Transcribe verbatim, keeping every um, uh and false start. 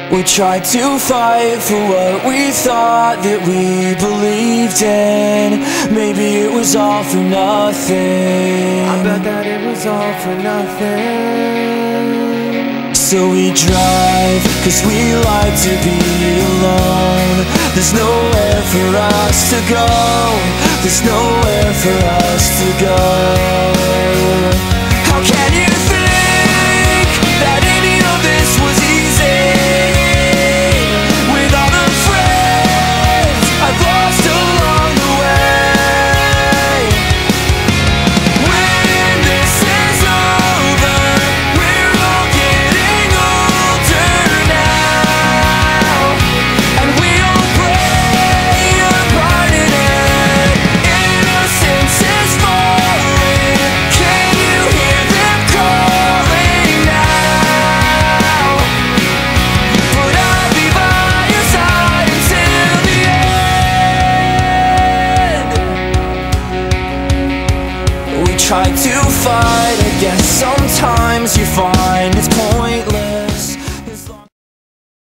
We tried to fight for what we thought that we believed in. Maybe it was all for nothing. I bet that it was all for nothing. So we drive, cause we like to be alone. There's nowhere for us to go. There's nowhere for us to go. How can you think that any of this was easy? With all the friends I've lost along the way. When this is over, we're all getting older now, and we all play a part in it. Innocence is falling. Can you hear them calling now? But I'll be by your side until the end. We try to fight, I guess sometimes you find it's